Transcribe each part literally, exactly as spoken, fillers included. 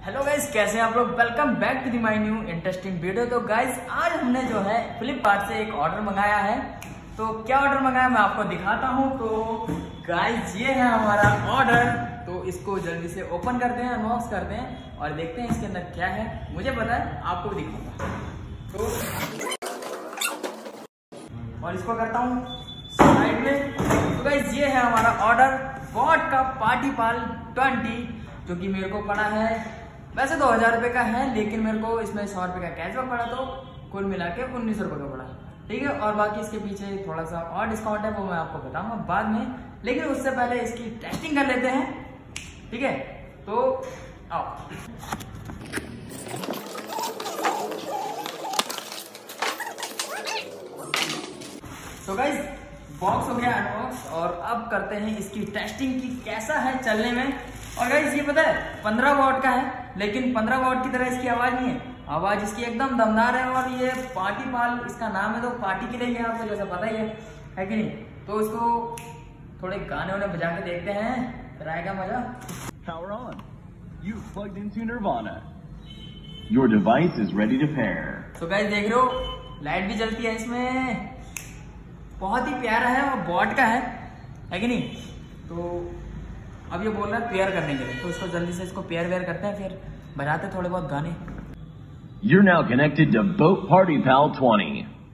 Hello guys, कैसे हैं आप लोग। Welcome back to the my new interesting video. तो गाइस आज हमने जो है फ्लिपकार्ट से एक ऑर्डर मंगाया है। तो क्या ऑर्डर मंगाया मैं आपको दिखाता हूं। तो गाइस ये है हमारा ऑर्डर। तो इसको जल्दी से ओपन करते हैं, अनबॉक्स करते हैं और देखते हैं इसके अंदर क्या है। मुझे पता है, आपको भी दिखाऊंगा। तो और इसको करता हूँ साइड में। तो गाइस ये है हमारा ऑर्डर, बॉट का पार्टी पाल ट्वेंटी, जो कि मेरे को पड़ा है वैसे दो हजार रुपए का है, लेकिन मेरे को इसमें सौ रुपए का कैशबैक पड़ा, तो कुल मिला के उन्नीस रुपए का पड़ा। ठीक है, और बाकी इसके पीछे थोड़ा सा और डिस्काउंट है, वो मैं आपको बताऊंगा बाद में। लेकिन उससे पहले इसकी टेस्टिंग कर लेते हैं। ठीक है, तो आओ। तो गाइस बॉक्स हो गया अनबॉक्स और अब करते हैं इसकी टेस्टिंग की कैसा है चलने में। और गाइस ये पता है पंद्रह वॉट का है, लेकिन पंद्रह वॉट की तरह इसकी आवाज नहीं है। आवाज इसकी एकदम दमदार है। और ये पार्टी पाल इसका नाम है, तो पार्टी के लिए है, आपको जैसा पता ही है, है कि नहीं। तो इसको थोड़े गाने वाने बजा के देखते हैं, फिर आएगा मजा। Power on. You've plugged into Nirvana. Your device is ready to pair. तो गाइस देख रहे हो लाइट भी जलती है इसमें, बहुत ही प्यारा है और बॉट का है, है कि नहीं। तो अब ये बोल रहा है पेयर करने के लिए, तो इसको जल्दी से इसको पेयर वेयर करते हैं, फिर बजाते थोड़े बहुत गाने। You're now connected to Boat Party Pal twenty.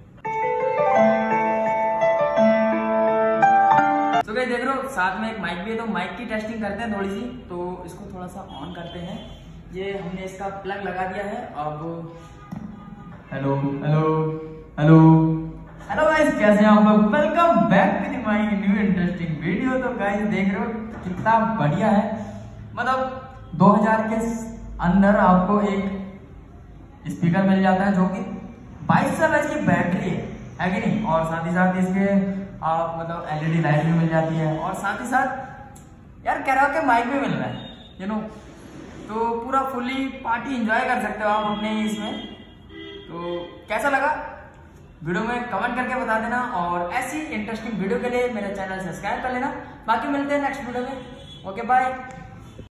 तो गाइस देख रहे हो साथ में एक माइक भी है, तो माइक की टेस्टिंग करते हैं थोड़ी सी। तो इसको थोड़ा सा ऑन करते हैं। ये हमने इसका प्लग लगा दिया है। अब hello hello hello hello guys, कैसे हैं आप लोग। Welcome back to the my new interesting video. तो गाइस देख रहे हो कितना बढ़िया है, मतलब दो हजार के अंदर आपको एक स्पीकर मिल जाता है, जो कि बाईस सौ एच की बैटरी है, है कि नहीं। और साथ ही साथ इसके आप मतलब एलईडी लाइट भी मिल जाती है, और साथ ही साथ यार कैराओके माइक भी मिल रहा है, यू नो। तो पूरा फुली पार्टी एंजॉय कर सकते हो आप अपने इसमें। तो कैसा लगा वीडियो में कमेंट करके बता देना, और ऐसी इंटरेस्टिंग वीडियो के लिए मेरा चैनल सब्सक्राइब कर लेना। बाकी मिलते हैं नेक्स्ट वीडियो में। Okay bye.